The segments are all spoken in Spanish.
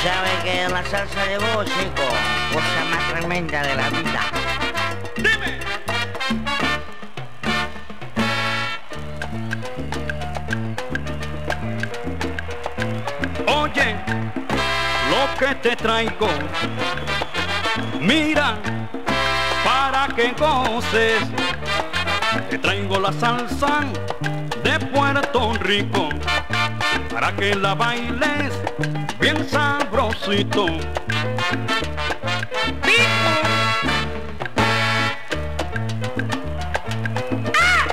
sabe que la salsa llegó, chico, cosa más tremenda de la vida. ¡Dime! Oye, lo que te traigo, mira, para que goces, te traigo la salsa de Puerto Rico, para que la bailes bien sabrosito. ¡Pico! ¡Ah!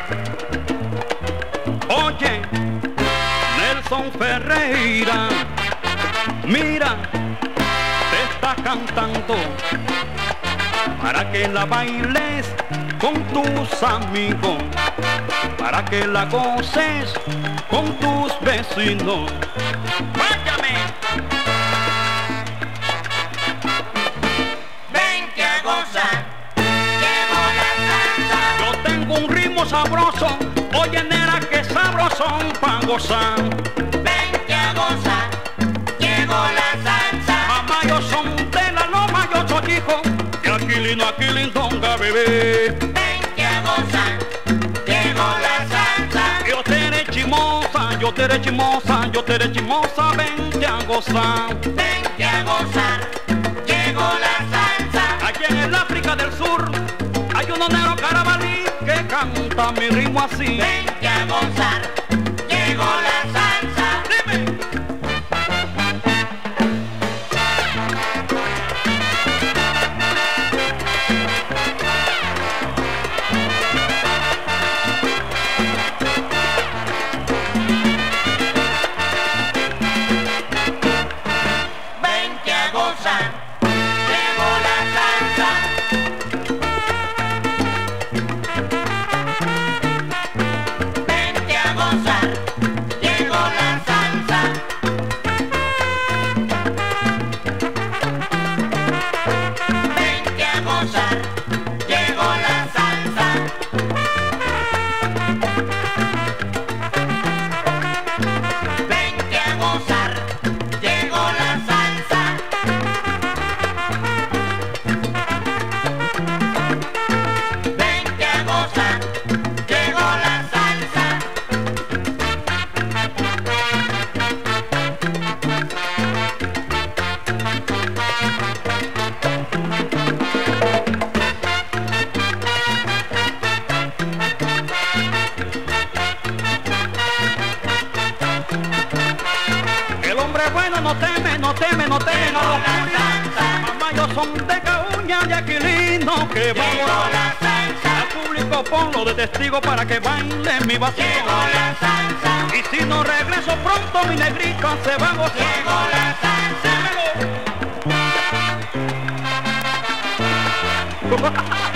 Oye, Nelson Ferreira, mira, te está cantando, para que la bailes con tus amigos, para que la goces con tus vecinos. ¡Váyame! Vente a gozar, llegó la salsa. Yo tengo un ritmo sabroso, oye nena, que sabrosón pa' gozar. Vente a gozar, llegó la salsa. Mamá, yo son de la loma, yo soy hijo de Aquilín Donga, bebé. Vente a gozar, llegó la salsa. Yo te eres chimosa, vente a gozar. Vente a gozar, llegó la salsa. Aquí en el África del Sur hay unos negros carabalí que canta mi ritmo así. Vente a gozar, llegó la salsa. Dime. Vente a gozar, llegó la salsa. Vente a gozar, llegó la salsa. Vente a gozar, llegó la salsa. Vente a gozar, llegó la salsa. Vente a gozar, llegó la salsa. El hombre bueno no teme, no teme a los culiados. Mamá, yo son de Cauña, de Aquilino, que Llegó vamos la salsa, al público, ponlo de testigo para que baile mi vacío. llegó la salsa, Y si no regreso pronto, mi negrita se va a gozar. llegó la salsa. Dímelo.